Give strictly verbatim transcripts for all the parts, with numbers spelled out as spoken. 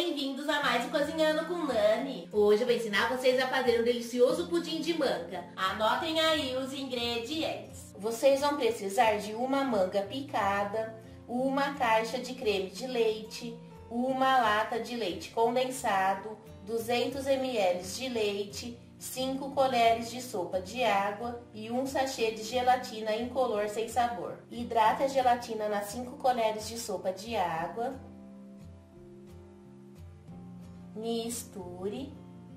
bem-vindos a mais um Cozinhando com Nani. Hoje eu vou ensinar vocês a fazer um delicioso pudim de manga. Anotem aí os ingredientes. Vocês vão precisar de uma manga picada, uma caixa de creme de leite, uma lata de leite condensado, duzentos mililitros de leite, cinco colheres de sopa de água e um sachê de gelatina incolor sem sabor. Hidrate a gelatina nas cinco colheres de sopa de água. Misture.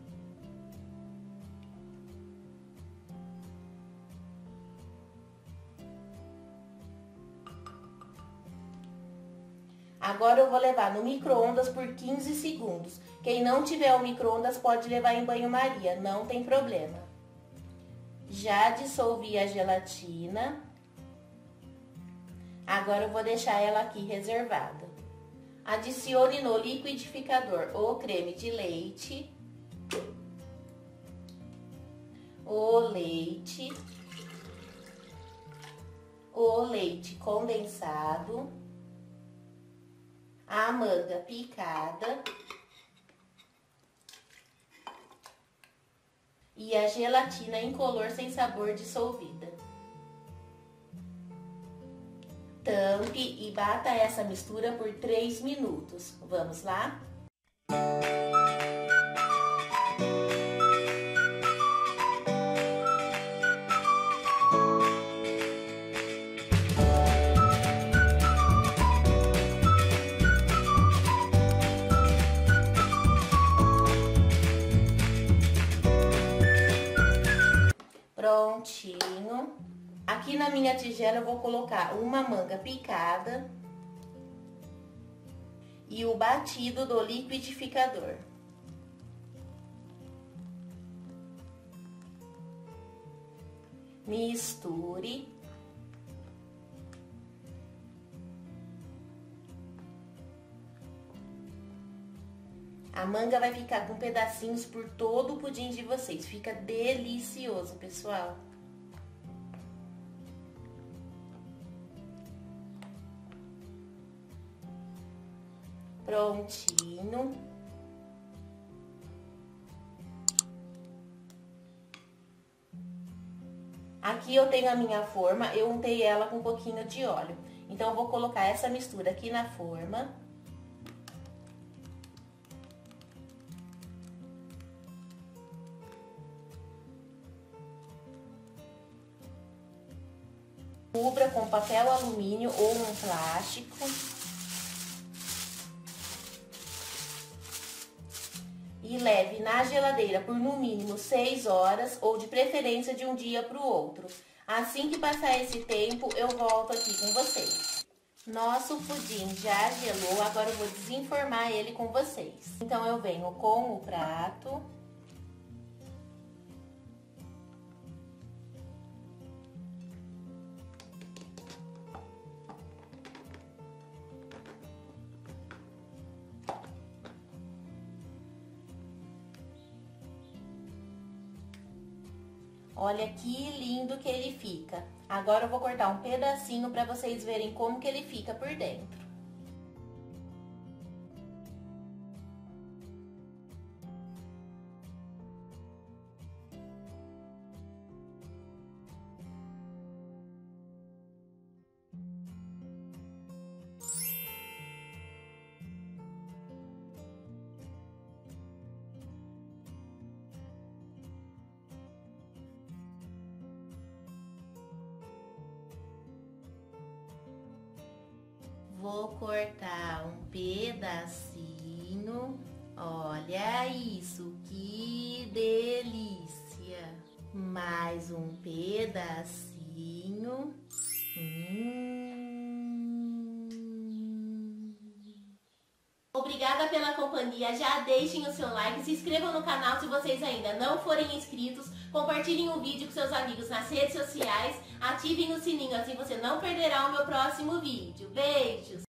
Agora eu vou levar no micro-ondas por quinze segundos. Quem não tiver o micro-ondas pode levar em banho-maria, não tem problema. Já dissolvi a gelatina. Agora eu vou deixar ela aqui reservada. Adicione no liquidificador o creme de leite, o leite, o leite condensado, a manga picada e a gelatina incolor sem sabor dissolvida. Tampe e bata essa mistura por três minutos. Vamos lá? Prontinho. Aqui na minha tigela eu vou colocar uma manga picada e o batido do liquidificador. Misture. A manga vai ficar com pedacinhos por todo o pudim de vocês. Fica delicioso, pessoal. Prontinho. Aqui eu tenho a minha forma, eu untei ela com um pouquinho de óleo. Então eu vou colocar essa mistura aqui na forma. Cubra com papel alumínio ou um plástico. E leve na geladeira por no mínimo seis horas ou de preferência de um dia para o outro. Assim que passar esse tempo, eu volto aqui com vocês. Nosso pudim já gelou, agora eu vou desenformar ele com vocês. Então eu venho com o prato. Olha que lindo que ele fica. Agora eu vou cortar um pedacinho para vocês verem como que ele fica por dentro. Vou cortar um pedacinho. Olha isso, que delícia! Mais um pedacinho. Hum. Obrigada pela companhia. Já deixem o seu like, se inscrevam no canal se vocês ainda não forem inscritos. Compartilhem o vídeo com seus amigos nas redes sociais. Ativem o sininho, assim você não perderá o meu próximo vídeo. Beijos!